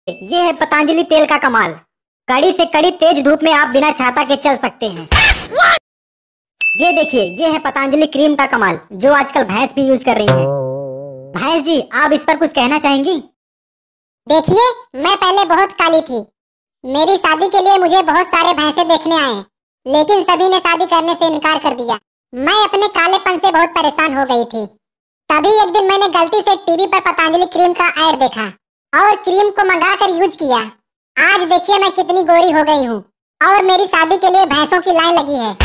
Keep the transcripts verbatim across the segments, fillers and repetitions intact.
ये है पतंजलि तेल का कमाल। कड़ी से कड़ी तेज धूप में आप बिना छाता के चल सकते हैं। ये देखिए, ये है पतंजलि क्रीम का कमाल, जो आजकल भैंस भी यूज कर रही है। भैंस जी, आप इस पर कुछ कहना चाहेंगी? देखिए, मैं पहले बहुत काली थी। मेरी शादी के लिए मुझे बहुत सारे भैंसे देखने आए, लेकिन सभी ने शादी करने से इनकार कर दिया। मैं अपने कालेपन से बहुत परेशान हो गई थी। तभी एक दिन मैंने गलती से टीवी पर पतंजलि क्रीम का ऐड देखा और क्रीम को मंगाकर यूज किया। आज देखिए मैं कितनी गोरी हो गई हूँ और मेरी शादी के लिए भैंसों की लाइन लगी है।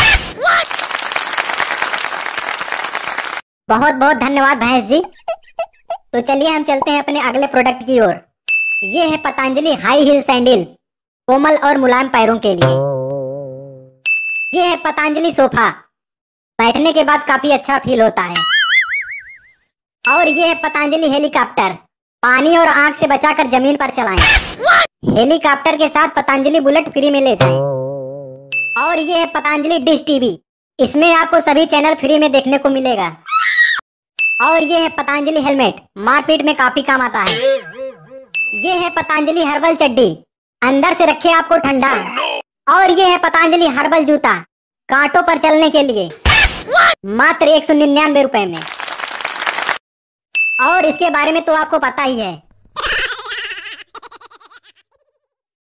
बहुत बहुत धन्यवाद भैंस जी। तो चलिए हम चलते हैं अपने अगले प्रोडक्ट की ओर। ये है पतंजलि हाई हील सैंडल, कोमल और मुलायम पैरों के लिए। ये है पतंजलि सोफा, बैठने के बाद काफी अच्छा फील होता है। और ये है पतंजलि हेलीकॉप्टर, पानी और आग से बचाकर जमीन पर चलाएं। हेलीकॉप्टर के साथ पतंजलि बुलेट फ्री में ले जाएं। और ये है पतंजलि डिश टीवी, इसमें आपको सभी चैनल फ्री में देखने को मिलेगा। और ये है पतंजलि हेलमेट, मारपीट में काफी काम आता है। ये है पतंजलि हर्बल चड्डी, अंदर से रखे आपको ठंडा। और ये है पतंजलि हर्बल जूता, कांटों पर चलने के लिए, मात्र एक सौ निन्यानवे रुपए में। और इसके बारे में तो आपको पता ही है,